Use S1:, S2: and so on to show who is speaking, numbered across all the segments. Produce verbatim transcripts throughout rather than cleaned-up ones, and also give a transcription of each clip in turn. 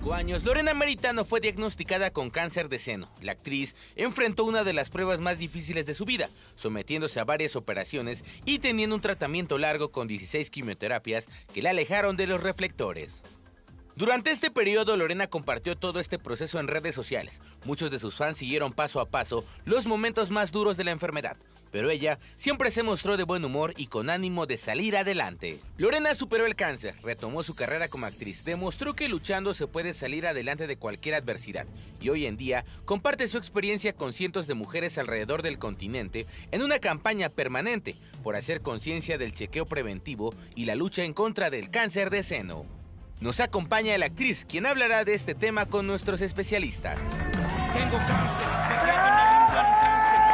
S1: cinco años, Lorena Meritano fue diagnosticada con cáncer de seno. La actriz enfrentó una de las pruebas más difíciles de su vida, sometiéndose a varias operaciones y teniendo un tratamiento largo con dieciséis quimioterapias que la alejaron de los reflectores. Durante este periodo, Lorena compartió todo este proceso en redes sociales. Muchos de sus fans siguieron paso a paso los momentos más duros de la enfermedad, pero ella siempre se mostró de buen humor y con ánimo de salir adelante. Lorena superó el cáncer, retomó su carrera como actriz, demostró que luchando se puede salir adelante de cualquier adversidad y hoy en día comparte su experiencia con cientos de mujeres alrededor del continente en una campaña permanente por hacer conciencia del chequeo preventivo y la lucha en contra del cáncer de seno. Nos acompaña la actriz, quien hablará de este tema con nuestros especialistas.
S2: Tengo cáncer, me quedo en el limbo al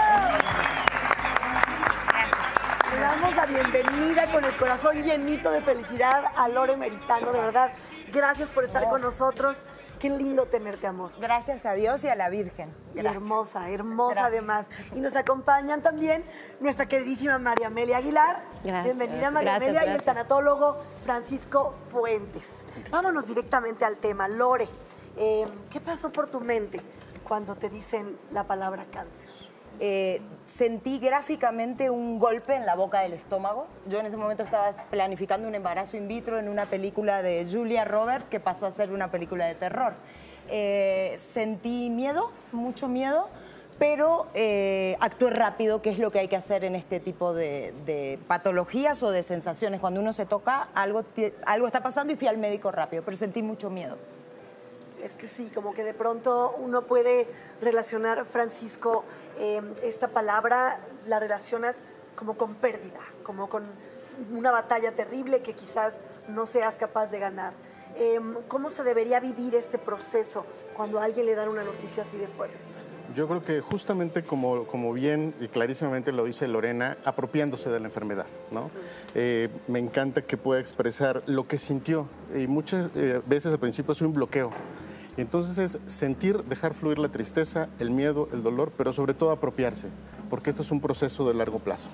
S2: cáncer.
S3: Le damos la bienvenida con el corazón llenito de felicidad a Lore Meritano, de verdad. Gracias por estar con nosotros. Qué lindo tenerte, amor.
S4: Gracias a Dios y a la Virgen.
S3: Y hermosa, hermosa
S4: Gracias.
S3: Además. Y nos acompañan también nuestra queridísima María Amelia Aguilar.
S5: Gracias.
S3: Bienvenida, María
S5: Gracias,
S3: Amelia,
S5: gracias.
S3: y el tanatólogo Francisco Fuentes. Vámonos directamente al tema. Lore, eh, ¿qué pasó por tu mente cuando te dicen la palabra cáncer?
S4: Eh, sentí gráficamente un golpe en la boca del estómago. Yo en ese momento estaba planificando un embarazo in vitro en una película de Julia Roberts que pasó a ser una película de terror. Eh, sentí miedo, mucho miedo, pero eh, actué rápido, que es lo que hay que hacer en este tipo de, de patologías o de sensaciones. Cuando uno se toca, algo, algo está pasando y fui al médico rápido, pero sentí mucho miedo.
S3: Es que sí, como que de pronto uno puede relacionar, Francisco, eh, esta palabra la relacionas como con pérdida, como con una batalla terrible que quizás no seas capaz de ganar. Eh, ¿Cómo se debería vivir este proceso cuando a alguien le dan una noticia así de fuerte?
S6: Yo creo que justamente como, como bien y clarísimamente lo dice Lorena, apropiándose de la enfermedad, ¿no? Uh-huh. eh, me encanta que pueda expresar lo que sintió y muchas eh, veces al principio es un bloqueo. Y entonces es sentir, dejar fluir la tristeza, el miedo, el dolor, pero sobre todo apropiarse, porque este es un proceso de largo plazo.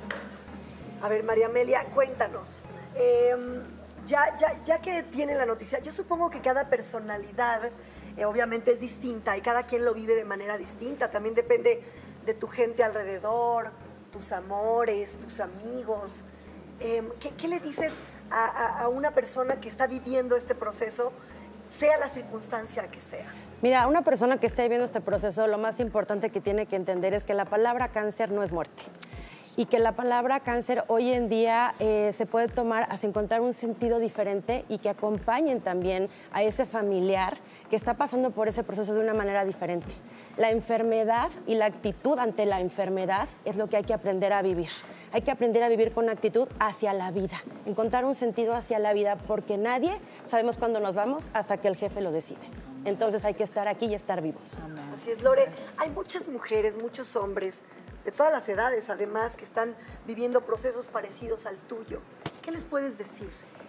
S3: A ver, María Amelia, cuéntanos. Eh, ya, ya, ya que tiene la noticia, yo supongo que cada personalidad eh, obviamente es distinta y cada quien lo vive de manera distinta. También depende de tu gente alrededor, tus amores, tus amigos. Eh, ¿qué, ¿Qué le dices a, a, a una persona que está viviendo este proceso, sea la circunstancia que sea?
S5: Mira, una persona que esté viviendo este proceso, lo más importante que tiene que entender es que la palabra cáncer no es muerte. Y que la palabra cáncer hoy en día eh, se puede tomar hacia encontrar un sentido diferente y que acompañen también a ese familiar que está pasando por ese proceso de una manera diferente. La enfermedad y la actitud ante la enfermedad es lo que hay que aprender a vivir. Hay que aprender a vivir con actitud hacia la vida, encontrar un sentido hacia la vida, porque nadie sabemos cuándo nos vamos hasta que el jefe lo decide. Entonces hay que estar aquí y estar vivos.
S3: Así es, Lore. Hay muchas mujeres, muchos hombres, de todas las edades, además, que están viviendo procesos parecidos al tuyo. ¿Qué les puedes decir?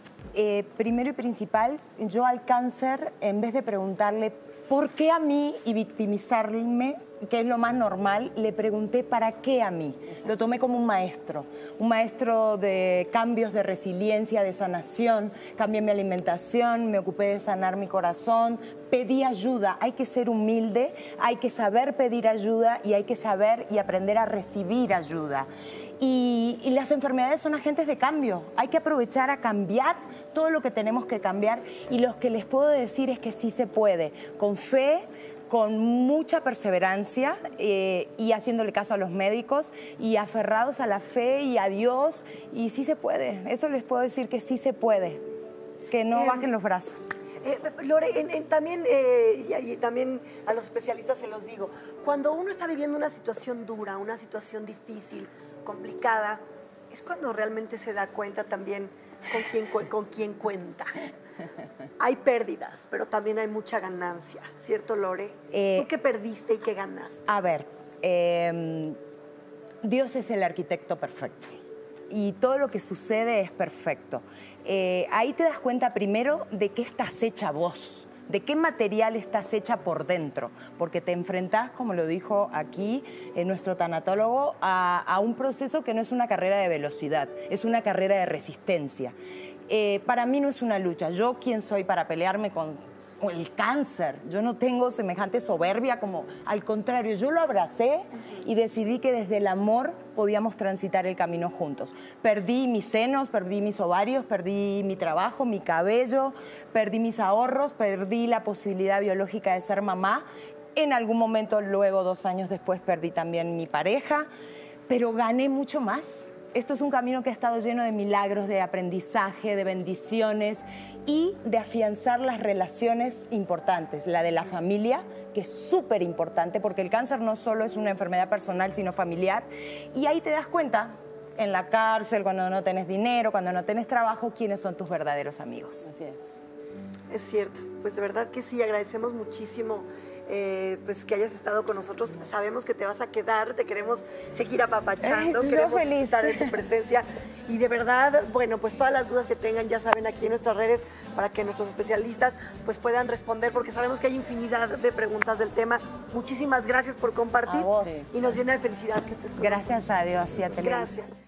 S4: Eh, primero y principal, yo al cáncer, en vez de preguntarle ¿por qué a mí? Y victimizarme, que es lo más normal, le pregunté ¿para qué a mí? Exacto. Lo tomé como un maestro, un maestro de cambios de resiliencia, de sanación. Cambié mi alimentación, me ocupé de sanar mi corazón, pedí ayuda. Hay que ser humilde, hay que saber pedir ayuda y hay que saber y aprender a recibir ayuda. Y, y las enfermedades son agentes de cambio. Hay que aprovechar a cambiar todo lo que tenemos que cambiar y lo que les puedo decir es que sí se puede, con fe, con mucha perseverancia eh, y haciéndole caso a los médicos y aferrados a la fe y a Dios, y sí se puede. Eso les puedo decir, que sí se puede, que no eh, bajen los brazos.
S3: Eh, Lore, en, en, también, eh, y, y también a los especialistas se los digo, cuando uno está viviendo una situación dura, una situación difícil, complicada, es cuando realmente se da cuenta también con quién, con quién cuenta. Hay pérdidas, pero también hay mucha ganancia, ¿cierto, Lore? Eh, ¿Tú qué perdiste y qué ganaste?
S4: A ver, eh, Dios es el arquitecto perfecto y todo lo que sucede es perfecto. Eh, ahí te das cuenta primero de qué estás hecha vos, de qué material estás hecha por dentro, porque te enfrentás, como lo dijo aquí eh, nuestro tanatólogo, a, a un proceso que no es una carrera de velocidad, es una carrera de resistencia. Eh, para mí no es una lucha. Yo, ¿quién soy para pelearme con el cáncer? Yo no tengo semejante soberbia, como al contrario, yo lo abracé y decidí que desde el amor podíamos transitar el camino juntos. Perdí mis senos, perdí mis ovarios, perdí mi trabajo, mi cabello, perdí mis ahorros, perdí la posibilidad biológica de ser mamá. En algún momento, luego, dos años después, perdí también mi pareja, pero gané mucho más. Esto es un camino que ha estado lleno de milagros, de aprendizaje, de bendiciones y de afianzar las relaciones importantes. La de la familia, que es súper importante, porque el cáncer no solo es una enfermedad personal, sino familiar. Y ahí te das cuenta, en la cárcel, cuando no tenés dinero, cuando no tenés trabajo, quiénes son tus verdaderos amigos.
S5: Así es.
S3: Es cierto, pues de verdad que sí, agradecemos muchísimo eh, pues que hayas estado con nosotros. Sabemos que te vas a quedar, te queremos seguir apapachando,
S4: Yo
S3: queremos
S4: feliz.
S3: estar en tu presencia y de verdad, bueno, pues todas las dudas que tengan ya saben aquí en nuestras redes para que nuestros especialistas pues puedan responder, porque sabemos que hay infinidad de preguntas del tema. Muchísimas gracias por compartir
S4: A vos.
S3: y nos llena de felicidad que estés con
S4: Gracias a Dios y a
S3: nosotros.
S4: Telena.
S3: Gracias.